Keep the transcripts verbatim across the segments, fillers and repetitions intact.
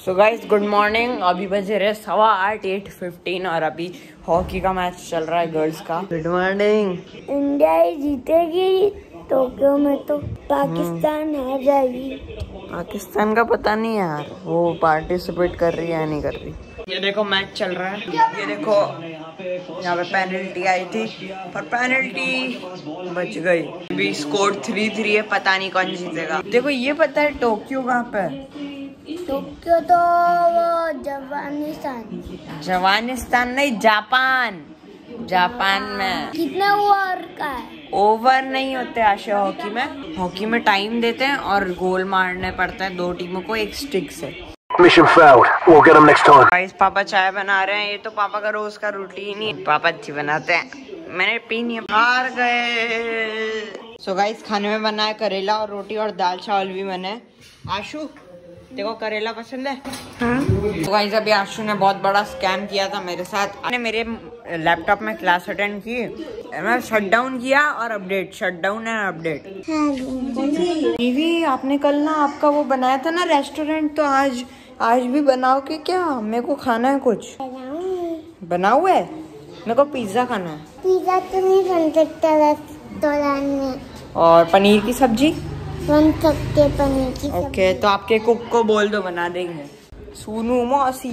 So guys good morning. अभी बजे रहे सवा आठ एट फिफ्टीन और अभी हॉकी का मैच चल रहा है गर्ल्स का। Good morning. इंडिया ही जीतेगी टोक्यो में तो पाकिस्तान हार जाएगी। पाकिस्तान का पता नहीं यार, वो पार्टिसिपेट कर रही है या नहीं कर रही। ये देखो मैच चल रहा है, ये देखो यहाँ पे पेनल्टी आई थी पर पेनल्टी बच गई। अभी स्कोर थ्री थ्री है, पता नहीं कौन जीतेगा। देखो ये पता है टोक्यो कहाँ पे है? टोक्यो तो वो जवानिस्तान जवानिस्तान नहीं, जापान। जापान में कितना ओवर का है? ओवर नहीं होते आशे हॉकी में। हॉकी में टाइम देते हैं और गोल मारने पड़ता है दो टीमों को एक स्टिक से। Mission failed. We'll get them next time. Guys पापा चाय बना रहे हैं। ये तो पापा का रोज का रूटीन ही। पापा अच्छी बनाते हैं, मैंने पी नहीं है। हार गए। सो गाइस खाने में बना है करेला और रोटी और दाल चावल भी बने। आशु देखो करेला पसंद है? हाँ। तो गाइस अभी आशु ने बहुत बड़ा स्कैम किया था मेरे साथ। मैंने मेरे लैपटॉप में क्लास अटेंड की, मैं शट डाउन किया और अपडेट, शट डाउन है अपडेट। टीवी आपने कल ना आपका वो बनाया था ना रेस्टोरेंट, तो आज आज भी बनाओ कि क्या? मेरे को खाना है कुछ बना हुआ है। मेरे को पिज्जा खाना है। पिज्जा तो नहीं बन सकता रेस्टोरेंट में। और पनीर की सब्जी बन सकते, पनीर की सब्जी। ओके तो आपके कुक को बोल दो बना देंगे। सोनू मौसी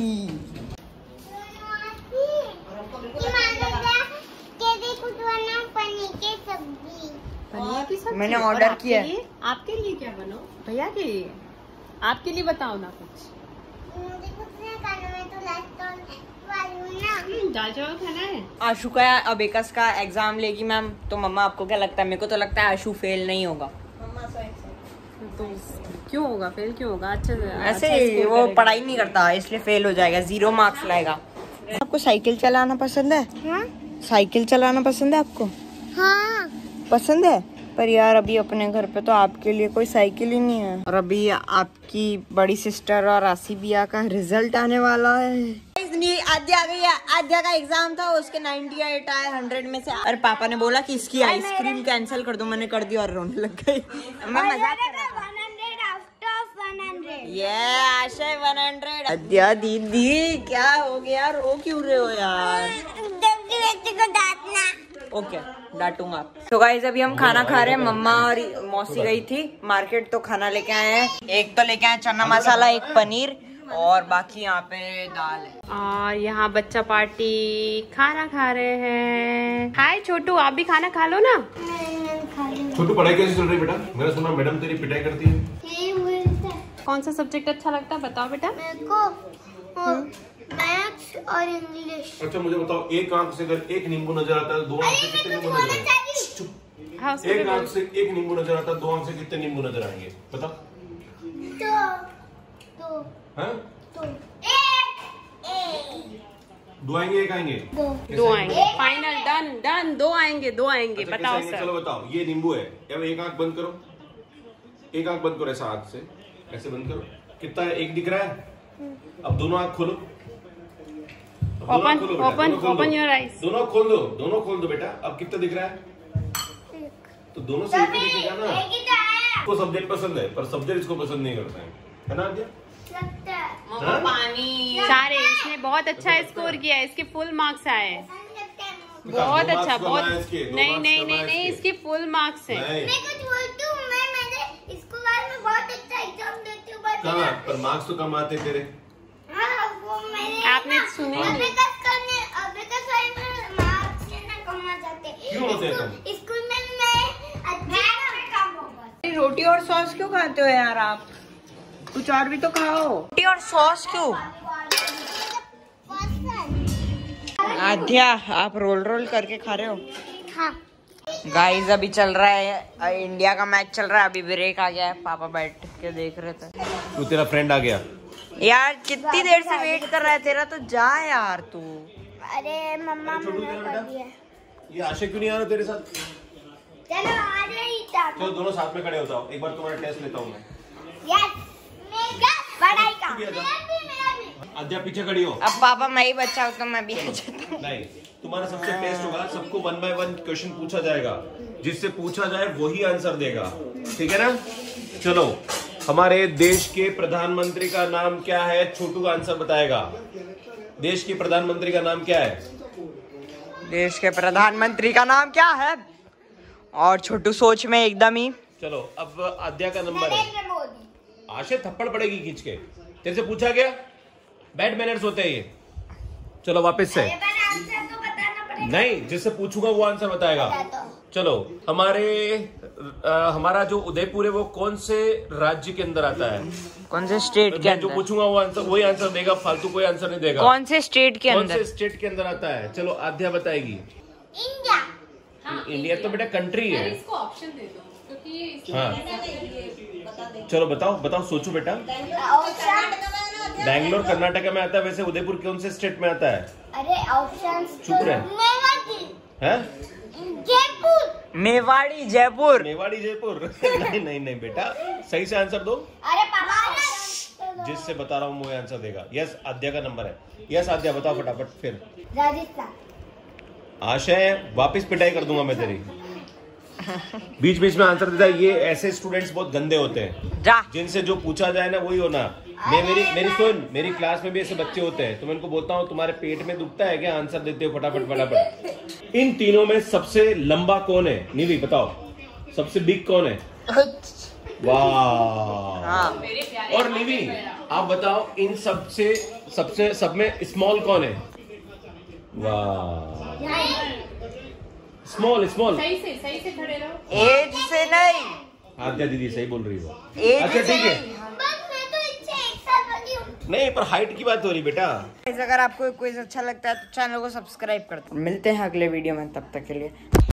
पनीर की सब्जी मैंने ऑर्डर किया है। आपके लिए क्या बनाओ? भैया के लिए? आपके लिए बताओ ना कुछ। दाल चावल खाना है। आशु का अबेकस का एग्जाम लेगी मैम, तो मम्मा आपको क्या लगता है? मेरे को तो लगता है आशु फेल नहीं होगा। तो क्यों होगा? फेल क्यों होगा? अच्छा ऐसे अच्छा वो पढ़ाई नहीं करता इसलिए फेल हो जाएगा, जीरो मार्क्स लाएगा। आपको साइकिल चलाना पसंद है? हाँ? साइकिल चलाना पसंद है आपको? हाँ। पसंद है, पर यार अभी अपने घर पे तो आपके लिए कोई साइकिल ही नहीं है। और अभी आपकी बड़ी सिस्टर और आसिबिया का रिजल्ट आने वाला है। आद्या आ गई है। आद्या का एग्जाम था, उसके अट्ठानवे आए हंड्रेड में से। अरे पापा ने बोला कि इसकी आइसक्रीम कैंसिल कर दो, मैंने कर दी और रोने लग गई। मैं मजाक कर रहा था। ये आशय वन हंड्रेड। आद्या दीदी क्या हो गया, रो क्यों रहे हो यार? ओके डांटूंगा। तो गाइस अभी हम खाना खा रहे हैं। मम्मा और मौसी गई थी मार्केट तो खाना लेके आए हैं। एक तो लेके आए चना मसाला, एक पनीर और बाकी यहाँ पे दाल है। और यहाँ बच्चा पार्टी खाना खा रहे हैं। हाय छोटू, आप भी खाना खा लो ना। छोटू पढ़ाई कैसी चल रही है बेटा? मैंने सुना मैडम तेरी पिटाई करती है। कौन सा सब्जेक्ट अच्छा लगता है बताओ बेटा? मेरे को मैथ्स और इंग्लिश। अच्छा मुझे बताओ, एक आंख से अगर एक नींबू नजर आता है, दो आंख से कितने नींबू नजर आएंगे? हाँ, एक आंख से एक नींबू नजर आता है, दो आंख से कितने नींबू नजर आएंगे बताओ? दो। दो। हाँ? दो। एक। एक। दो आएंगे एक आएंगे? दो। दो आएंगे। Final done done. दो आएंगे दो आएंगे। अच्छा, बताओ सर। चलो बताओ, ये नींबू है। अब एक आंख बंद करो, एक आंख बंद करो ऐसा हाथ से, ऐसे बंद करो। कितना है? एक दिख रहा है। अब दोनों आंख खोलो। Open open open your eyes. दोनों खोल दो, दोनों खोल दो बेटा। अब कितना दिख रहा है? तो दोनों से एक ही दिखेगा ना। इसको सब्जेक्ट पसंद है पर सब्जेक्ट इसको पसंद नहीं करता है, है ना आद्या? पानी सारे इसने बहुत अच्छा स्कोर किया है, इसके फुल मार्क्स आए हैं। बहुत अच्छा, बहुत नहीं नहीं नहीं नहीं इसके फुल मार्क्स हैं। मैं कुछ बोलती हूँ, मैं मैंने इसको बाद में बहुत अच्छा एग्जाम देती हूँ पर मार्क्स तो कम आते तेरे। हाँ, वो मैंने आपने सुने नहीं? क्यों होते हैं कम? स्कूल में मैं अच्छा रोटी और सॉस क्यों खाते हो यार आप? कुछ और भी तो खाओ। रोटी और सॉस क्यों? आद्या आप रोल रोल करके खा रहे हो? हाँ। गाइस अभी चल रहा है इंडिया का मैच चल रहा है। अभी ब्रेक आ गया है, पापा बैठ के देख रहे थे। तू तेरा फ्रेंड आ गया यार, कितनी देर से वेट कर रहा है तेरा, तो जा यार तू। अरे मम्मा मना कर दिया। ये आशा क्यों नहीं आ रहा तेरे साथ? चलो आ रही। चलो दोनों साथ में खड़े हो जाओ, एक बार तुम्हारा टेस्ट लेता हूँ मैं। यस, पढ़ाई का। आद्या पीछे खड़ी हो। अब पापा मैं ही बच्चा हूँ तो मैं भी आ जाता हूँ। नहीं, तुम्हारा सबसे टेस्ट होगा, सबको वन बाय वन क्वेश्चन पूछा जाएगा, जिससे पूछा जाए वही आंसर देगा, ठीक है ना? चलो हमारे देश के प्रधानमंत्री का नाम क्या है? छोटू आंसर बताएगा। देश के प्रधानमंत्री का नाम क्या है? देश के प्रधानमंत्री का नाम क्या है? और छोटू सोच में एकदम ही। चलो अब आद्या का नंबर है। आशे थप्पड़ पड़ेगी खींच के। तेरे से पूछा गया? बैड मैनर्स होते हैं ये। चलो वापस से। नहीं, जिससे पूछूंगा वो आंसर बताएगा। चलो हमारे आ, हमारा जो उदयपुर है वो कौन से राज्य के अंदर आता है? कौन से स्टेट के मैं अंदर? जो पूछूंगा वो आंसर वही आंसर देगा, फालतू कोई आंसर नहीं देगा। कौन से स्टेट के कौन अंदर? से स्टेट के अंदर आता है? चलो आद्या बताएगी। इंडिया। हाँ, इंडिया तो बेटा कंट्री है। इसको ऑप्शन दे दो क्योंकि ये हाँ चलो बताओ बताओ, सोचो बेटा। बैंगलोर कर्नाटका में आता है, वैसे उदयपुर कौन से स्टेट में आता है? अरे ऑप्शंस चुप रहे। हैं? जयपुर। मेवाड़ी जयपुर। मेवाड़ी जयपुर। नहीं नहीं नहीं बेटा, सही से आंसर दो। अरे पापा जिससे बता रहा हूँ वो आंसर देगा। यस आद्या का नंबर है। यस आद्या बताओ फटाफट। फिर राजस्थान। आशय वापस पिटाई कर दूंगा मैं तेरी। बीच बीच में आंसर देता है। ये ऐसे स्टूडेंट्स बहुत गंदे होते हैं, जा। जिनसे जो पूछा जाए ना वही होना। मैं मेरी मेरी सुन, मेरी क्लास में भी ऐसे बच्चे होते हैं, तो मैं उनको बोलता हूँ तुम्हारे पेट में दुखता है क्या? आंसर देते हो फटाफट फटाफट। इन तीनों में सबसे लंबा कौन है? निवी बताओ, सबसे बिग कौन है? वाह। हाँ। और निवी आप बताओ, इन सबसे सबसे सब में स्मॉल कौन है? वाह, स्मॉल स्मॉल। सही से सही से खड़े रहो। एज से नहीं। आद्या दीदी सही बोल रही हो। एज अच्छा से ठीक है। बस मैं तो इनसे एक साल बड़ी हूँ। नहीं पर हाइट की बात हो रही बेटा। अगर आपको क्विज अच्छा लगता है तो चैनल को सब्सक्राइब कर दो। मिलते हैं अगले वीडियो में, तब तक के लिए।